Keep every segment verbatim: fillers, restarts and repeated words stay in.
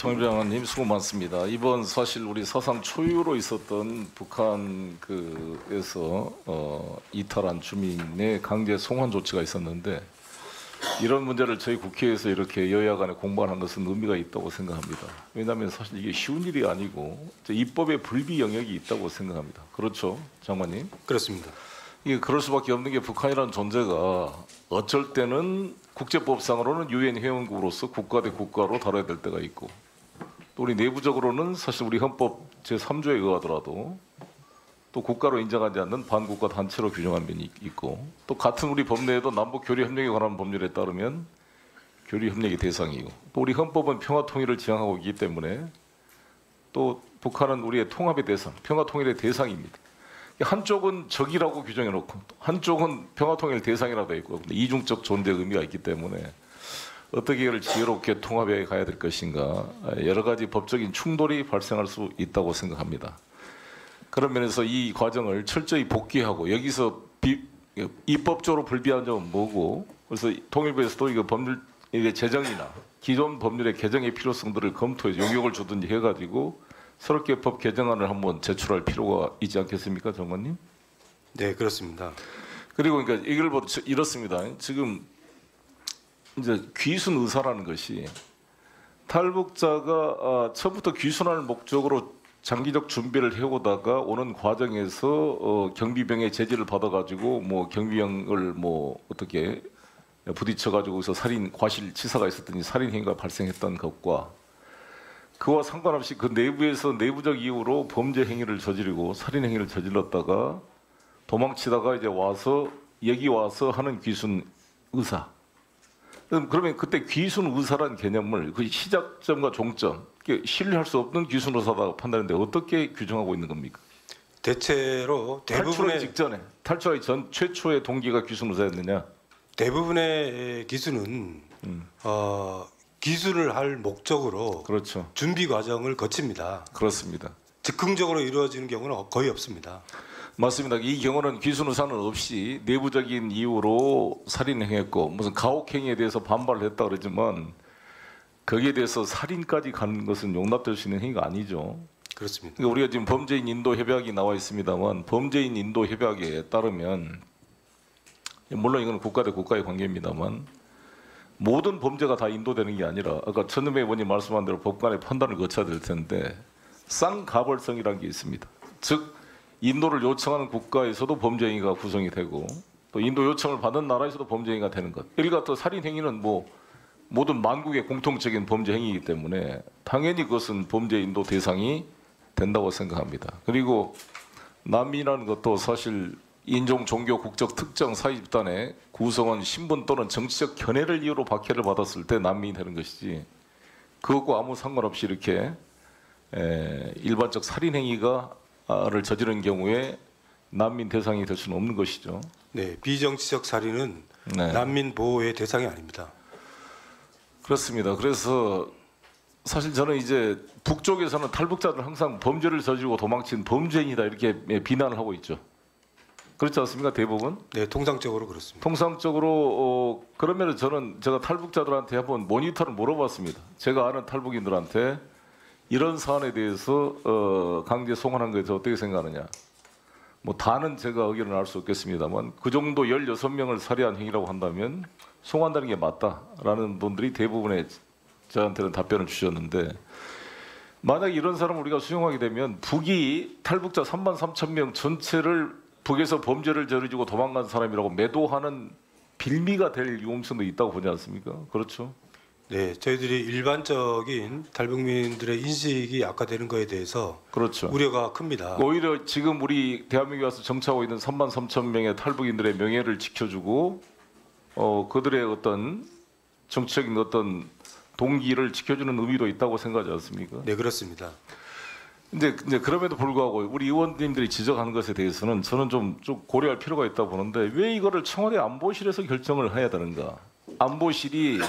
통일부장관님 수고 많습니다. 이번 사실 우리 사상 초유로 있었던 북한 그에서 어, 이탈한 주민의 강제 송환 조치가 있었는데 이런 문제를 저희 국회에서 이렇게 여야 간에 공방하는 것은 의미가 있다고 생각합니다. 왜냐하면 사실 이게 쉬운 일이 아니고 입법의 불비 영역이 있다고 생각합니다. 그렇죠, 장관님? 그렇습니다. 이게 그럴 수밖에 없는 게 북한이라는 존재가 어쩔 때는 국제법상으로는 유엔 회원국으로서 국가 대 국가로 다뤄야 될 때가 있고 또 우리 내부적으로는 사실 우리 헌법 제삼 조에 의하더라도 또 국가로 인정하지 않는 반국가 단체로 규정한 면이 있고 또 같은 우리 법 내에도 남북 교류 협력에 관한 법률에 따르면 교류 협력의 대상이고 또 우리 헌법은 평화 통일을 지향하고 있기 때문에 또 북한은 우리의 통합의 대상, 평화 통일의 대상입니다. 한쪽은 적이라고 규정해 놓고 한쪽은 평화 통일 대상이라고 되어 있고 이중적 존재 의미가 있기 때문에 어떻게 이를 지혜롭게 통합해 가야 될 것인가 여러 가지 법적인 충돌이 발생할 수 있다고 생각합니다. 그런 면에서 이 과정을 철저히 복귀하고 여기서 비, 입법적으로 불비한 점은 뭐고 그래서 통일부에서도 이거 법률 이게 제정이나 기존 법률의 개정의 필요성들을 검토해서 용역을 주든지 해가지고 새롭게 법 개정안을 한번 제출할 필요가 있지 않겠습니까, 장관님? 네, 그렇습니다. 그리고 그러니까 이걸 보도 이렇습니다. 지금 이제 귀순 의사라는 것이 탈북자가 처음부터 귀순할 목적으로 장기적 준비를 해오다가 오는 과정에서 어 경비병의 제지를 받아가지고 뭐 경비병을 뭐 어떻게 부딪혀가지고서 살인 과실치사가 있었더니 살인 행위가 발생했던 것과 그와 상관없이 그 내부에서 내부적 이유로 범죄 행위를 저지르고 살인 행위를 저질렀다가 도망치다가 이제 와서 여기 와서 하는 귀순 의사. 그러면 그때 귀순 의사라는 개념을 그 시작점과 종점, 신뢰할 수 없는 귀순 의사라고 판단하는데 어떻게 규정하고 있는 겁니까? 대체로 대부분의 탈출하기 직전에 탈출하기 전 최초의 동기가 귀순 의사였느냐? 대부분의 기수는 음. 어, 기술을 할 목적으로 그렇죠. 준비 과정을 거칩니다. 그렇습니다. 즉흥적으로 이루어지는 경우는 거의 없습니다. 맞습니다. 이 경우는 귀순 의사는 없이 내부적인 이유로 살인행했고 무슨 가혹행위에 대해서 반발을 했다 그러지만 거기에 대해서 살인까지 가는 것은 용납될 수 있는 행위가 아니죠. 그렇습니다. 그러니까 우리가 지금 범죄인 인도 협약이 나와 있습니다만 범죄인 인도 협약에 따르면 물론 이건 국가 대 국가의 관계입니다만 모든 범죄가 다 인도되는 게 아니라 아까 천은배 의원님 말씀한 대로 법관의 판단을 거쳐야 될 텐데 쌍가벌성이라는 게 있습니다. 즉 인도를 요청하는 국가에서도 범죄 행위가 구성이 되고 또 인도 요청을 받은 나라에서도 범죄 행위가 되는 것. 예를 들어 살인 행위는 뭐 모든 만국의 공통적인 범죄 행위이기 때문에 당연히 그것은 범죄 인도 대상이 된다고 생각합니다. 그리고 난민이라는 것도 사실 인종, 종교, 국적 특정 사회 집단의 구성원, 신분 또는 정치적 견해를 이유로 박해를 받았을 때 난민이 되는 것이지 그것과 아무 상관없이 이렇게 에, 일반적 살인 행위가 를 저지른 경우에 난민 대상이 될 수는 없는 것이죠. 네, 비정치적 살인은 네. 난민 보호의 대상이 아닙니다. 그렇습니다. 그래서 사실 저는 이제 북쪽에서는 탈북자들 항상 범죄를 저지르고 도망친 범죄인이다 이렇게 비난을 하고 있죠. 그렇지 않습니까? 대부분? 네, 통상적으로 그렇습니다. 통상적으로 어, 그러면 저는 제가 탈북자들한테 한번 모니터를 물어봤습니다. 제가 아는 탈북인들한테 이런 사안에 대해서 어, 강제 송환한 것에 어떻게 생각하느냐. 뭐 다는 제가 의견을 알 수 없겠습니다만 그 정도 열여섯 명을 살해한 행위라고 한다면 송환되는 게 맞다라는 분들이 대부분의 저한테는 답변을 주셨는데 만약에 이런 사람을 우리가 수용하게 되면 북이 탈북자 삼만 삼천 명 전체를 북에서 범죄를 저지르고 도망간 사람이라고 매도하는 빌미가 될 위험성도 있다고 보지 않습니까? 그렇죠? 네, 저희들이 일반적인 탈북민들의 인식이 악화되는 것에 대해서 그렇죠. 우려가 큽니다. 오히려 지금 우리 대한민국에 와서 정착하고 있는 삼만 삼천 명의 탈북인들의 명예를 지켜주고 어, 그들의 어떤 정치적인 어떤 동기를 지켜주는 의미도 있다고 생각하지 않습니까? 네, 그렇습니다. 근데, 근데 그럼에도 불구하고 우리 의원님들이 지적하는 것에 대해서는 저는 좀, 좀 고려할 필요가 있다고 보는데 왜 이거를 청와대 안보실에서 결정을 해야 되는가? 안보실이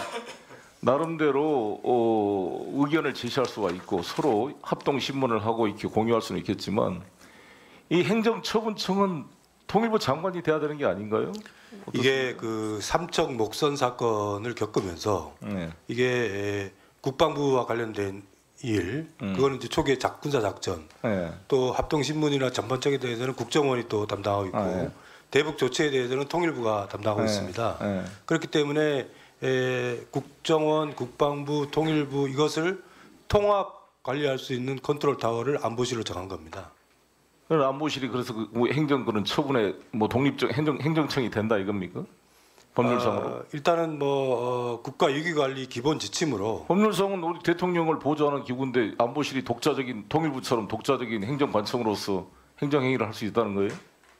나름대로 어, 의견을 제시할 수가 있고 서로 합동 신문을 하고 이렇게 공유할 수는 있겠지만 이 행정처분청은 통일부 장관이 돼야 되는 게 아닌가요? 어떻습니까? 이게 그 삼척 목선 사건을 겪으면서 네. 이게 국방부와 관련된 일, 음. 그거는 이제 초기에 작 군사 작전, 예. 또 합동 신문이나 전반 쪽에 대해서는 국정원이 또 담당하고 있고 아, 예. 대북 조치에 대해서는 통일부가 담당하고 예. 있습니다. 예. 그렇기 때문에 에, 국정원, 국방부, 통일부 이것을 통합 관리할 수 있는 컨트롤 타워를 안보실로 정한 겁니다. 그럼 안보실이 그래서 그 행정 그런 처분에 뭐 독립적 행정 행정청이 된다 이겁니까? 법률상으로. 아, 일단은 뭐 어, 국가 위기관리 기본 지침으로 법률상은 우리 대통령을 보좌하는 기구인데 안보실이 독자적인 통일부처럼 독자적인 행정관청으로서 행정행위를 할 수 있다는 거예요?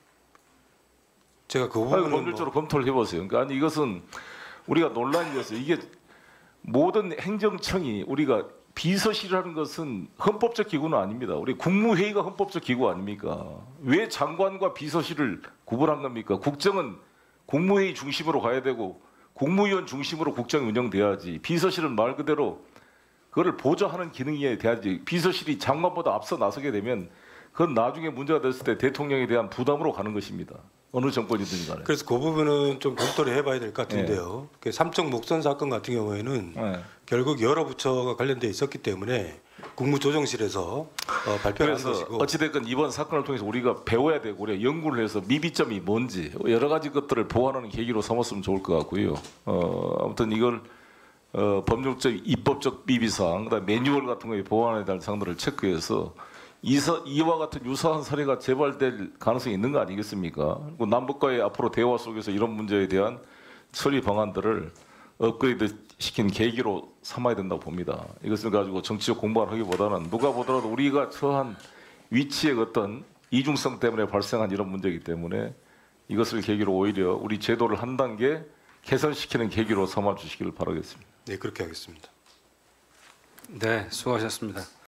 제가 그 아니, 부분은 법률적으로 뭐, 검토를 해보세요. 그러니까 아니 이것은 우리가 논란이었어요. 이게 모든 행정청이 우리가 비서실이라는 것은 헌법적 기구는 아닙니다. 우리 국무회의가 헌법적 기구 아닙니까? 왜 장관과 비서실을 구분한 겁니까? 국정은 국무회의 중심으로 가야 되고 국무위원 중심으로 국정이 운영돼야지. 비서실은 말 그대로 그거를 보좌하는 기능이 돼야지. 비서실이 장관보다 앞서 나서게 되면 그건 나중에 문제가 됐을 때 대통령에 대한 부담으로 가는 것입니다. 어느 정권이든지 간에. 그래서 그 부분은 좀 검토를 해봐야 될 것 같은데요. 그 삼척 목선 사건 같은 경우에는 네. 결국 여러 부처가 관련돼 있었기 때문에 국무조정실에서 어, 발표를 한 그래서 것이고 어찌됐건 이번 사건을 통해서 우리가 배워야 되고 우리가 연구를 해서 미비점이 뭔지 여러 가지 것들을 보완하는 계기로 삼았으면 좋을 것 같고요. 어, 아무튼 이걸 어, 법률적 입법적 미비사항, 그다음 매뉴얼 같은 거에 보완해야 될 사항들을 체크해서 이사, 이와 같은 유사한 사례가 재발될 가능성이 있는 거 아니겠습니까? 그리고 남북과의 앞으로 대화 속에서 이런 문제에 대한 처리 방안들을 업그레이드 시킨 계기로 삼아야 된다고 봅니다. 이것을 가지고 정치적 공방을 하기보다는 누가 보더라도 우리가 처한 위치의 어떤 이중성 때문에 발생한 이런 문제이기 때문에 이것을 계기로 오히려 우리 제도를 한 단계 개선시키는 계기로 삼아 주시기를 바라겠습니다. 네 그렇게 하겠습니다. 네, 수고하셨습니다.